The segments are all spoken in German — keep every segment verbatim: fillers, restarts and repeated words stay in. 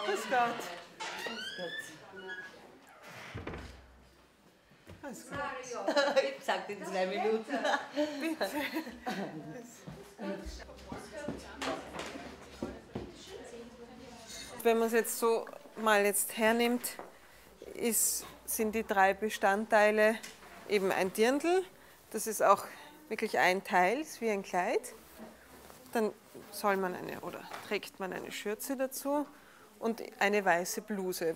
Grüß Gott. Grüß Gott. Ich sag in zwei Minuten. Bitte. Wenn man es jetzt so mal jetzt hernimmt, ist, sind die drei Bestandteile eben ein Dirndl. Das ist auch wirklich ein Teil, ist wie ein Kleid. Dann soll man eine oder trägt man eine Schürze dazu und eine weiße Bluse.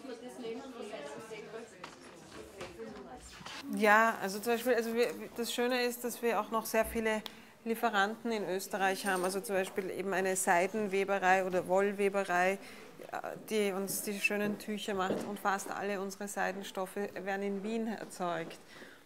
Ja, also zum Beispiel, also wir, das Schöne ist, dass wir auch noch sehr viele Lieferanten in Österreich haben. Also zum Beispiel eben eine Seidenweberei oder Wollweberei, die uns die schönen Tücher macht. Und fast alle unsere Seidenstoffe werden in Wien erzeugt.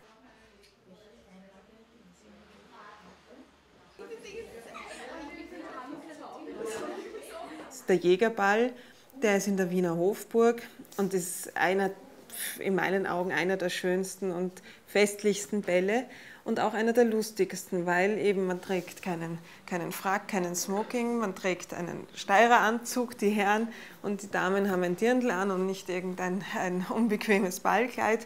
Der Jägerball, der ist in der Wiener Hofburg und ist einer, in meinen Augen einer der schönsten und festlichsten Bälle und auch einer der lustigsten, weil eben man trägt keinen, keinen Frack, keinen Smoking, man trägt einen Steireranzug, die Herren, und die Damen haben ein Dirndl an und nicht irgendein ein unbequemes Ballkleid.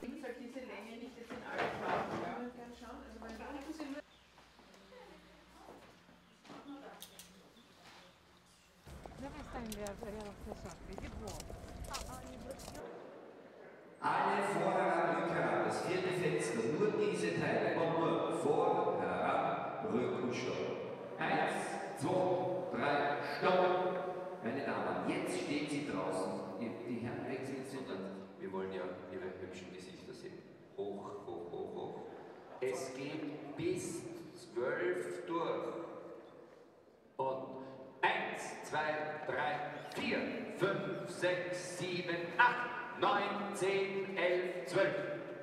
Alle Vorderrad, Rückrad, das vierte Fenster, nur diese Teile und nur vor, heran, Rück und Stopp. Eins, zwei, drei, Stopp. Meine Damen, jetzt stehen Sie draußen. Die Herren wechseln Sie dann. Wir wollen ja Ihre hübschen Gesichter sehen. Hoch, hoch, hoch, hoch. Es geht bis zwölf durch. Und eins, zwei, drei, vier, fünf, sechs, sieben, acht, neun, zehn, elf, zwölf.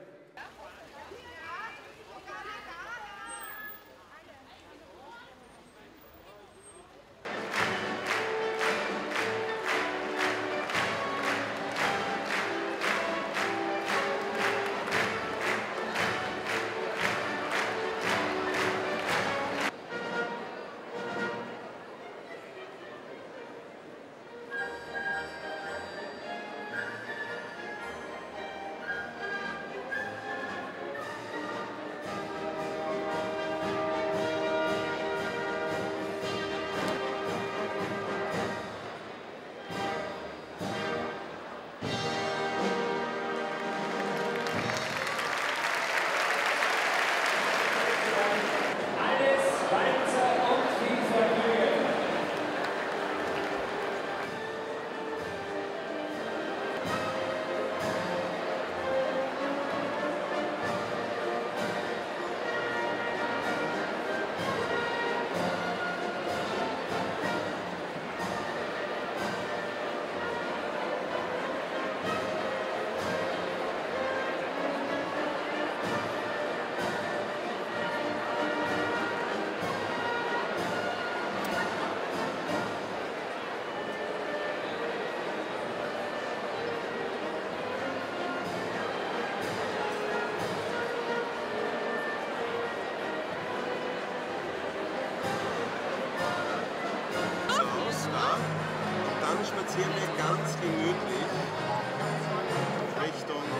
Spazieren wir ganz gemütlich Richtung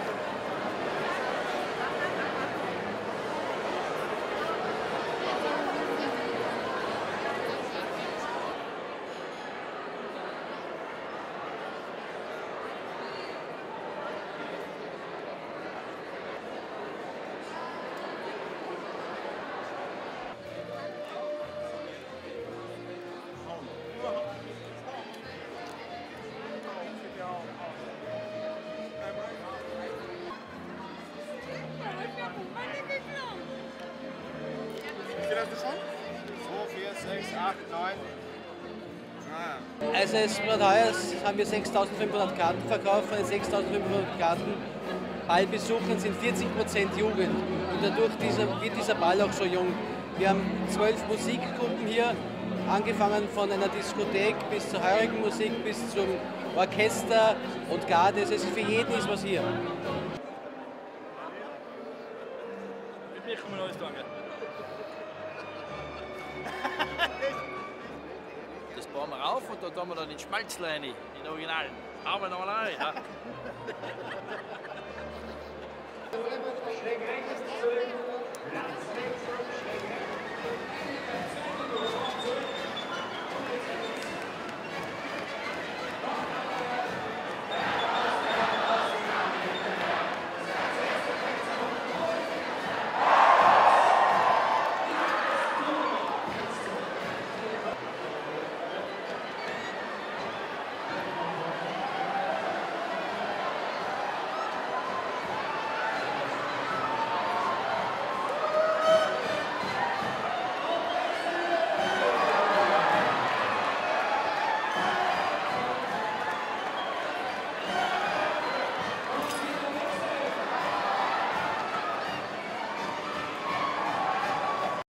zwei, vier, sechs, acht, neun. Also es war heuer haben wir sechstausendfünfhundert Karten verkauft. Von den sechstausendfünfhundert Karten Ballbesuchern sind vierzig Prozent Jugend. Und dadurch dieser, wird dieser Ball auch so jung. Wir haben zwölf Musikgruppen hier, angefangen von einer Diskothek bis zur heurigen Musik, bis zum Orchester und Garde. Also für jeden ist was hier. Mit mir kann man alles sagen. Das fahren wir rauf und da tun wir dann den Schmalzl rein, den Original. Aber nochmal rein. Ja.